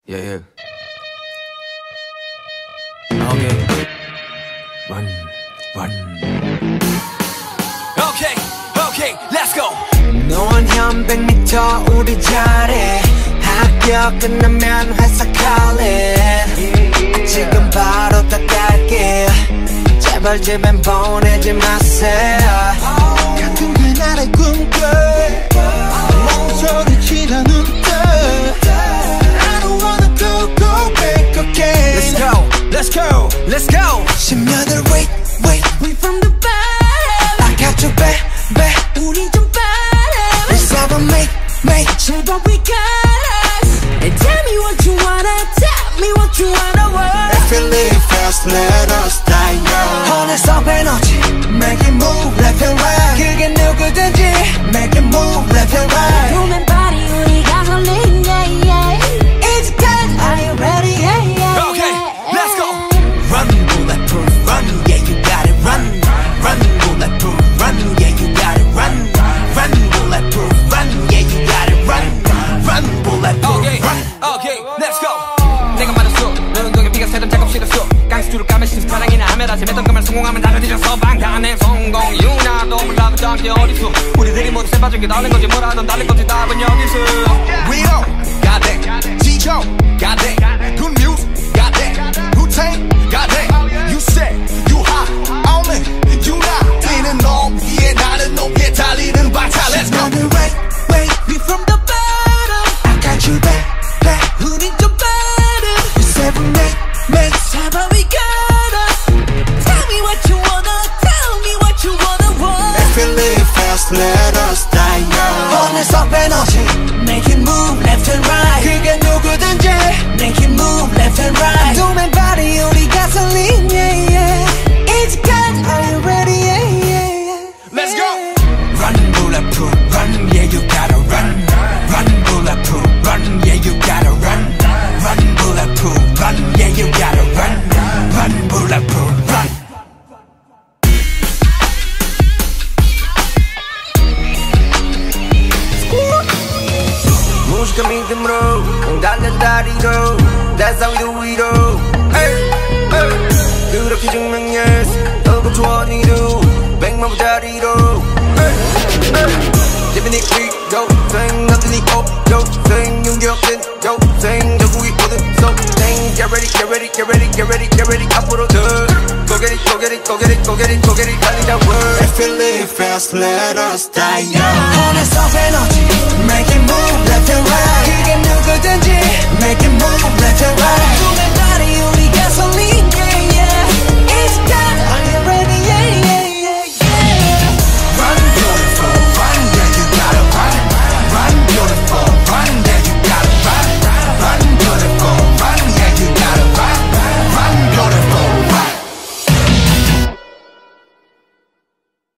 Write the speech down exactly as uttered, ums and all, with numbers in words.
Yeah, yeah. Okay. Run, run. Okay, okay, let's go. 너는 한 백 미터 우리 자리 학교 끝나면 회사 calling 지금 바로 다 갈게 제발 집엔 보내지 마세요 같은 그날의 꿈꿔 멍소리치다 눈 떠 I don't wanna go go back again Let's go, let's go, let's go. 십년을 wait wait We from the bottom I got you back back 우리 좀 bottom We seven make make 제발 we got us And tell me what you wanna Tell me what you wanna want If you live fast let us die young 어느새 에너지 Make it move left and right 그게 누구든지 Make it move left and right 몸엔 발이 우리 가솔린 yeah yeah It's good Are you ready yeah yeah Okay, let's go. Run, bulletproof, run, yeah you got it. Run, run, bulletproof, run, yeah you got it. Run, run, bulletproof, run, yeah you got it. Run, run, bulletproof, okay, run. Okay, let's go. 내가 맞았어. 너는 동에 비가 새던 작업 싫었어. 강수를 까면 신사랑이나 하면 아침 했던 그 말 성공하면 다들 잊었어. 방탄의 성공 유나도 몰라도 짱게 어딨어. 우리들이 모두 새빠진 게 다른 거지 뭐라던 다른 거지 답은 여기 있어. We don't got that. G-Joe got that. Good news got that. Wu-Tang got that. You said you hot on me. You not 뛰는 놈 위에 나는 높게 달리는 방탄. Let's go. 너는 wait wait We from the bottom I got you back back 우린 좀 bottom We seven make make 제발 we got us Tell me what you wanna Tell me what you wanna want If you live fast let us die young 어느새 에너지 Make it move left and right 그게 누구든지 Make it move left and right 몸엔 발이 우리 가솔린 yeah yeah It's good Are you ready yeah yeah yeah Let's go. Run, bulletproof, run, yeah you gotta run. Run, bulletproof, run, yeah you gotta run. Run, bulletproof, run, yeah you gotta run. Run, bulletproof, run. 무식한 믿음으로 공 달려 다리로 That's how we do it all hey, hey. 그렇게 증명해 너도 좋아 니도 백만 부자리로 hey, hey. Living it free 요생 남들이 없죠 생 용기없는 요생 결국이 모든 소생 Get ready get ready get ready get ready get ready 앞으로 더 Go get it go get it go get it go get it go get it 달리자 word If you live fast let us die young 어느새 에너지 Make it move left and right 그게 누구든지